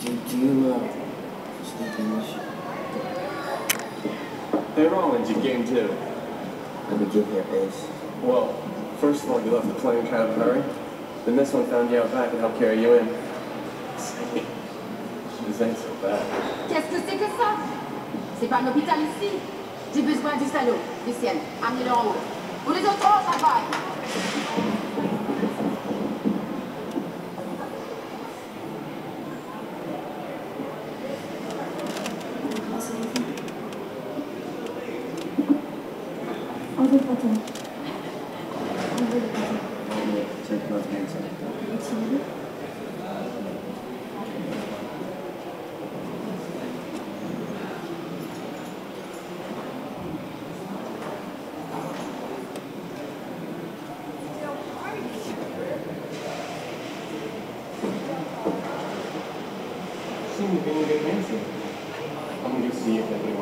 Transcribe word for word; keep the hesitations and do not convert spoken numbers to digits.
Duma. Sleeping. Hey Rollins, you game two. Let me get here, Ace. Well, first of all, you left the plane kind of a hurry. Then this one found you out back and helped carry you in. This ain't so bad. Qu'est-ce que c'est que ça? C'est pas un hôpital ici. J'ai besoin du salaud, Lucienne. Amenez-le en haut. Vous les autres, on travaille. Enlevez le pantalon. Enlevez le pantalon. Take both hands up. Retirez-le. Seem to be in good hands here. I'm gonna go see if they